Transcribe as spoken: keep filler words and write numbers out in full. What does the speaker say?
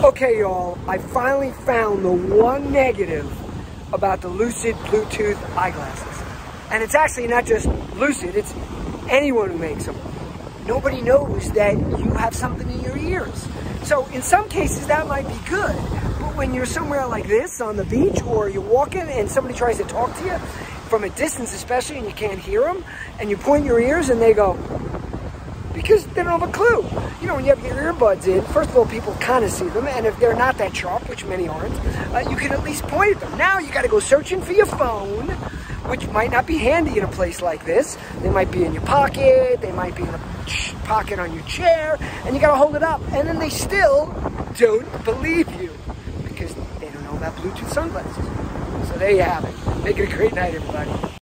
Okay, y'all, I finally found the one negative about the Lucid Bluetooth eyeglasses. And it's actually not just Lucid, it's anyone who makes them. Nobody knows that you have something in your ears. So in some cases that might be good, but when you're somewhere like this on the beach or you're walking and somebody tries to talk to you from a distance especially and you can't hear them and you point your ears and they go, because they don't have a clue. You know, when you have your earbuds in, first of all, people kind of see them, and if they're not that sharp, which many aren't, uh, you can at least point at them. Now you got to go searching for your phone, which might not be handy in a place like this. They might be in your pocket, they might be in the pocket on your chair, and you got to hold it up. And then they still don't believe you because they don't know about Bluetooth sunglasses. So there you have it. Make it a great night, everybody.